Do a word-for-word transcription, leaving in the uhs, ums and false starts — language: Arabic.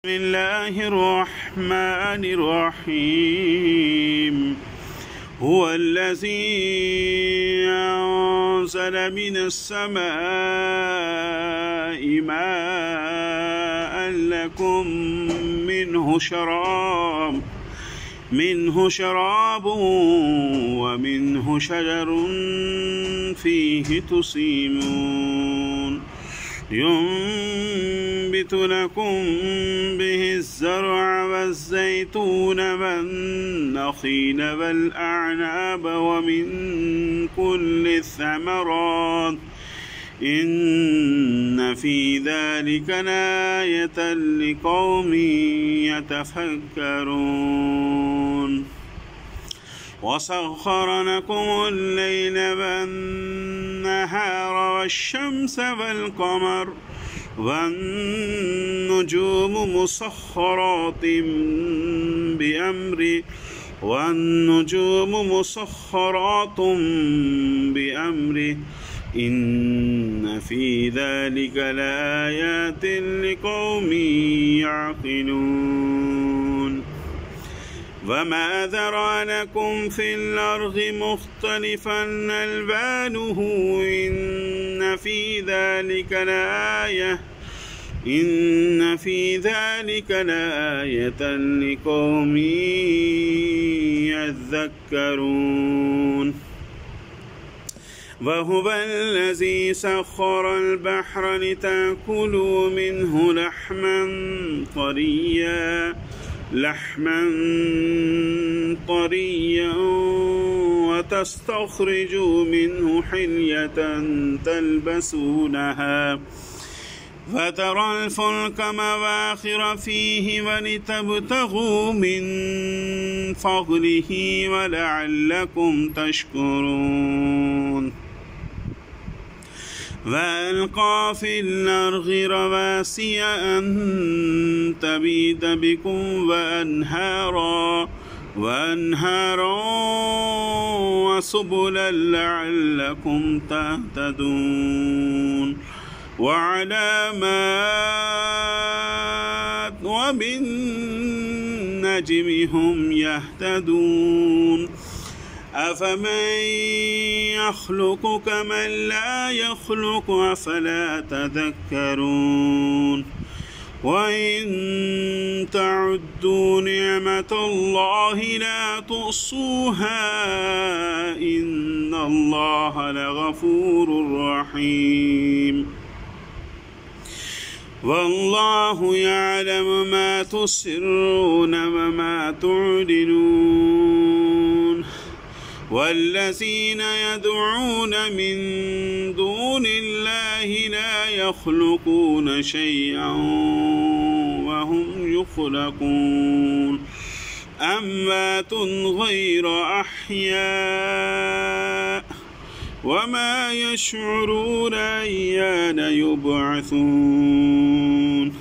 بسم الله الرحمن الرحيم. هو الذي أنزل من السماء ماء لكم منه شراب منه شراب ومنه شجر فيه تسيمون ينبت لكم به الزرع والزيتون والنخيل والأعناب ومن كل الثمرات إن في ذلك لآية لقوم يتفكرون. وسخر لكم الليل والنهار والشمس والقمر والنجوم مسخرات بأمره والنجوم مسخرات بأمره إن في ذلك لآيات لقوم يعقلون. وما ذرأ لكم في الأرض مختلفا ألوانه إن في ذلك لآية إن في ذلك لآية لقوم يذكرون. وهو الذي سخر البحر لتأكلوا منه لحما طريا لحما طريا وتستخرجوا منه حلية تلبسونها فترى الفلك مواخر فيه ولتبتغوا من فضله ولعلكم تشكرون. وألقى في الأرض رواسي أن تميد بكم وأنهارا وأنهارا وسبلا لعلكم تهتدون وعلامات وبالنجم هم يهتدون. أفمن يخلق كمن لا يخلق أفلا تذكرون. وإن تعدوا نعمة الله لا تحصوها إن الله لغفور رحيم. والله يعلم ما تسرون وما تعلنون. والذين يدعون من دون الله لا يخلقون شيئا وهم يخلقون أموات غير أحياء وما يشعرون أيان يبعثون.